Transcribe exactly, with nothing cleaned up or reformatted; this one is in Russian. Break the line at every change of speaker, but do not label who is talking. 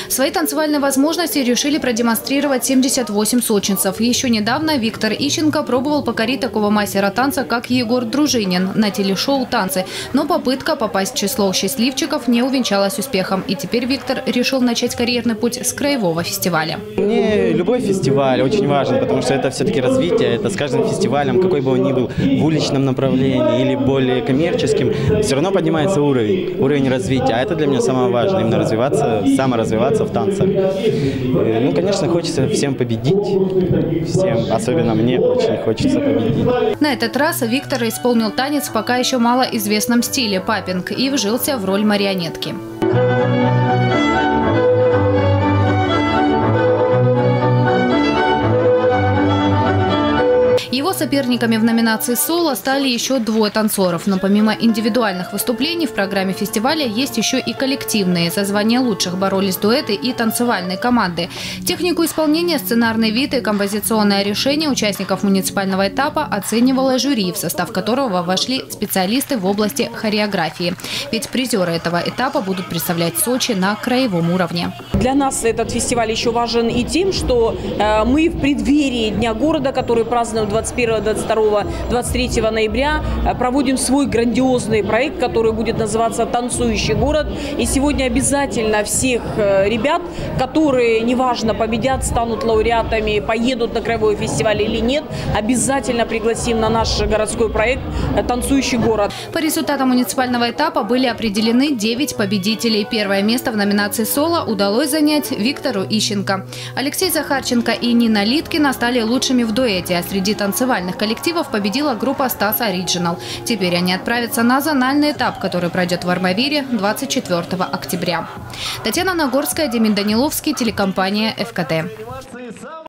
Свои танцевальные возможности решили продемонстрировать семьдесят восемь сочинцев. Еще недавно Виктор Ищенко пробовал покорить такого мастера танца, как Егор Дружинин, на телешоу «Танцы». Но попытка попасть в число счастливчиков не увенчалась успехом. И теперь Виктор решил начать карьерный путь с краевого фестиваля.
Мне любой фестиваль очень важен, потому что это все-таки развитие. Это с каждым фестивалем, какой бы он ни был, в уличном направлении или более коммерческим, все равно поднимается уровень, уровень развития. А это для меня самое важное, именно развиваться, саморазвиваться в танцах. Ну, конечно, хочется всем победить, всем, особенно мне, очень хочется победить.
На этот раз Виктор исполнил танец в пока еще малоизвестном стиле – паппинг и вжился в роль марионетки. Его соперниками в номинации «Соло» стали еще двое танцоров. Но помимо индивидуальных выступлений в программе фестиваля есть еще и коллективные. За звание лучших боролись дуэты и танцевальные команды. Технику исполнения, сценарный вид и композиционное решение участников муниципального этапа оценивало жюри, в состав которого вошли специалисты в области хореографии. Ведь призеры этого этапа будут представлять Сочи на краевом уровне.
Для нас этот фестиваль еще важен и тем, что э, мы в преддверии Дня города, который празднуем двадцать первого, двадцать второго, двадцать третьего ноября, проводим свой грандиозный проект, который будет называться «Танцующий город». И сегодня обязательно всех ребят, которые, неважно, победят, станут лауреатами, поедут на краевой фестиваль или нет, обязательно пригласим на наш городской проект «Танцующий город».
По результатам муниципального этапа были определены девять победителей. Первое место в номинации «Соло» удалось занять Виктору Ищенко. Алексей Захарченко и Нина Литкина стали лучшими в дуэте, а среди танцевальных коллективов победила группа «Стас Ориджинал». Теперь они отправятся на зональный этап, который пройдет в Армавире двадцать четвёртого октября. Татьяна Нагорская, Демид Даниловский, телекомпания «ФКТ».